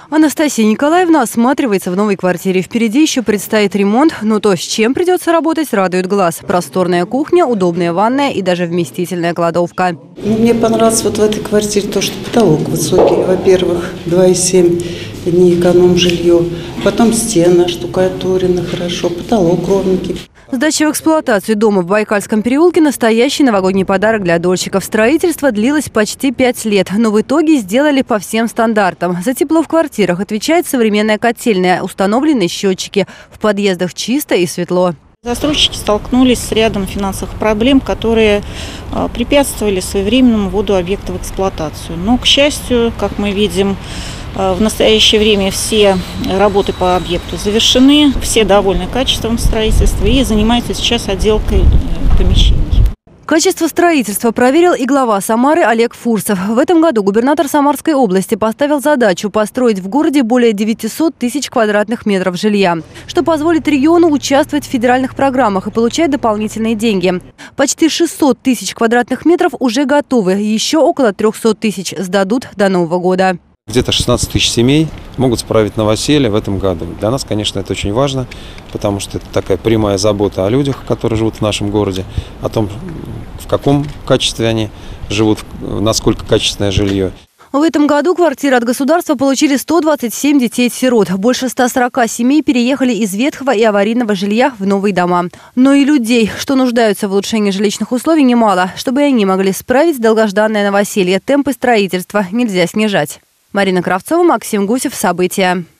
Анастасия Николаевна осматривается в новой квартире. Впереди еще предстоит ремонт, но то, с чем придется работать, радует глаз. Просторная кухня, удобная ванная и даже вместительная кладовка. Мне понравилось вот в этой квартире то, что потолок высокий. Во-первых, 2,7 не эконом-жилье. Потом стены штукатурены хорошо, потолок ровненький. Сдача в эксплуатацию дома в Байкальском переулке – настоящий новогодний подарок для дольщиков. Строительство длилось почти 5 лет, но в итоге сделали по всем стандартам. За тепло в квартирах отвечает современная котельная, установлены счетчики. В подъездах чисто и светло. Застройщики столкнулись с рядом финансовых проблем, которые препятствовали своевременному вводу объекта в эксплуатацию. Но, к счастью, как мы видим, в настоящее время все работы по объекту завершены, все довольны качеством строительства и занимаются сейчас отделкой помещений. Качество строительства проверил и глава Самары Олег Фурсов. В этом году губернатор Самарской области поставил задачу построить в городе более 900 тысяч квадратных метров жилья, что позволит региону участвовать в федеральных программах и получать дополнительные деньги. Почти 600 тысяч квадратных метров уже готовы, еще около 300 тысяч сдадут до Нового года. Где-то 16 тысяч семей могут справить новоселье в этом году. Для нас, конечно, это очень важно, потому что это такая прямая забота о людях, которые живут в нашем городе, о том, в каком качестве они живут, насколько качественное жилье. В этом году квартиры от государства получили 127 детей-сирот. Больше 140 семей переехали из ветхого и аварийного жилья в новые дома. Но и людей, что нуждаются в улучшении жилищных условий, немало. Чтобы и они могли справить долгожданное новоселье, темпы строительства нельзя снижать. Марина Кравцова, Максим Гусев. События.